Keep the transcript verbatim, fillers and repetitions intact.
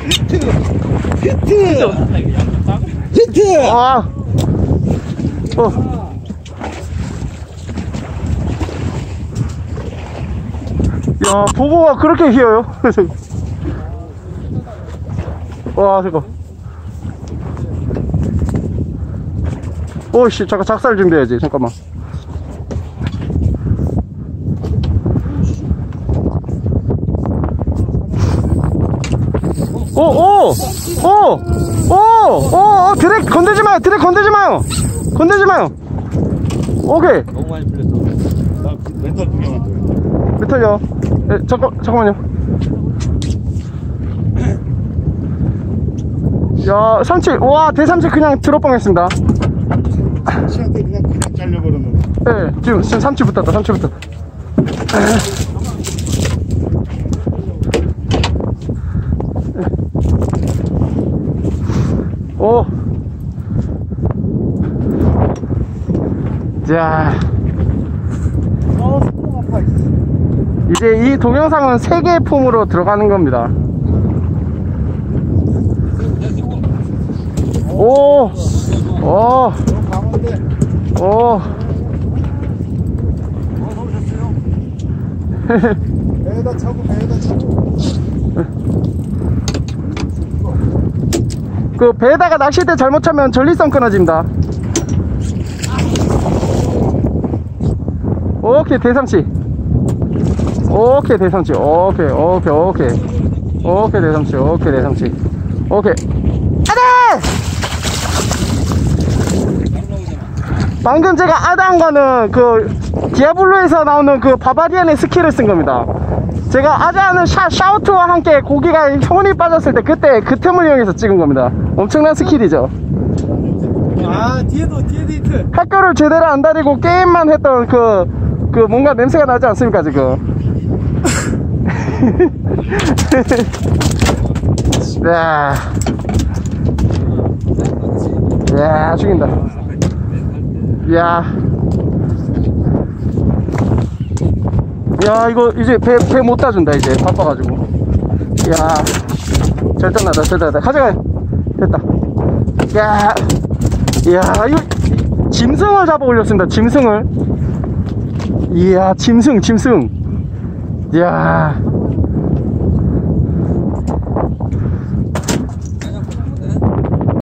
히트! 히트! 아, 어. 야, 보고가 그렇게 휘어요? 와, 잠깐. 오씨, 잠깐 작살 준비해야지. 잠깐만. 오, 오! 오! 오! 오! 오! 드랙 건들지 마요! 드랙 건들지 마요! 건들지 마요! 오케이! 너무 많이 풀렸어. 나 멘탈 두 개만 더. 메탈이요. 예, 잠깐, 잠깐만요. 야, 삼치, 와, 대삼치 그냥 들어 뻥했습니다. 삼치한테 그냥 그냥 잘려버렸는데. 예, 지금, 지금 삼치 붙었다, 삼치 붙었다. 오. 자. 이제 이 동영상은 세 개의 폼으로 들어가는 겁니다. 오. 오. 오. 배에다 차고 배에다 차고. 그 배에다가 낚싯대 잘못 차면 전리선 끊어집니다. 오케이, 대삼치. 오케이, 대삼치. 오케이, 오케이, 오케이. 오케이, 대삼치. 오케이, 대삼치. 오케이. 아다! 방금 제가 아다한 거는 그 디아블로에서 나오는 그 바바리안의 스킬을 쓴 겁니다. 제가 아자하는 샤, 샤우트와 함께 고기가 혼이 빠졌을 때 그때 그 틈을 이용해서 찍은 겁니다. 엄청난 스킬이죠. 아, 뒤에도 뒤에도 히트. 학교를 제대로 안 다니고 게임만 했던 그, 그 뭔가 냄새가 나지 않습니까 지금? 야, 야, 죽인다. 야, 야, 이거 이제 배 배 못 따준다 이제 바빠가지고. 야, 절단나다, 절단나다. 가져가. 됐다. 야, 야, 이거 짐승을 잡아 올렸습니다. 짐승을. 이야, 짐승, 짐승. 이야.